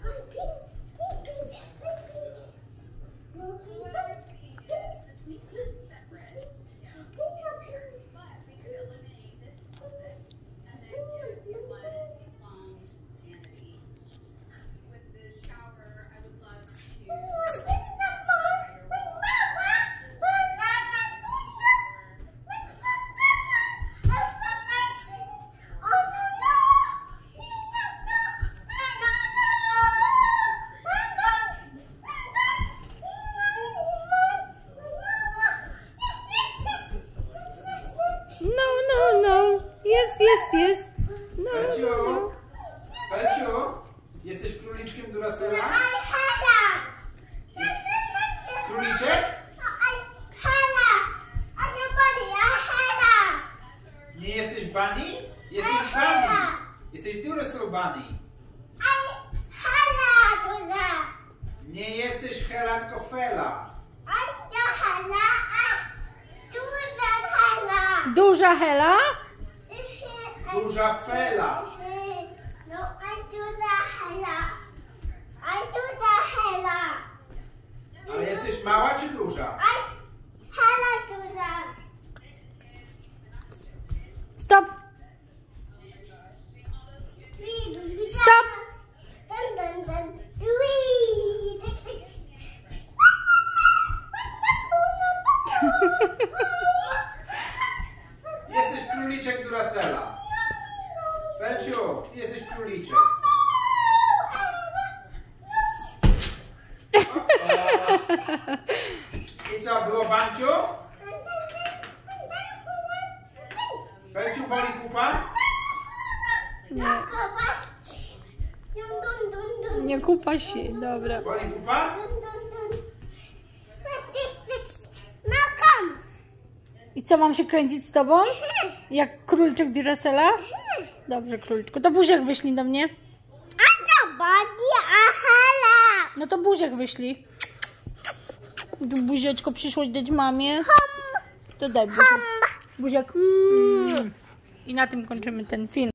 Jest. Felciu, Felciu, jesteś króliczkiem Duracella? Króliczek? Nie jesteś Bunny? Jesteś Bunny. Jesteś Duracell Bunny. Nie jesteś Hela, tylko Fela. Duża Hela? Duża Fela. No, I do the Hela. Ale jesteś mała czy duża? Hela do that. Stop! Stop! Dun, dun, dun. Jesteś króliczek Duracella. Felciu, ty jesteś króliczek. I co, było Banciu? Felciu, boli pupa? Nie, nie kupa się, dobra. Boli pupa? I co, mam się kręcić z tobą? Jak króliczek Duracella? Dobrze, króliczku. To buziak wyślij do mnie. No to buziak wyślij. Tu buzieczko przyszłoś dać mamie. To daj buziak. Buziak. I na tym kończymy ten film.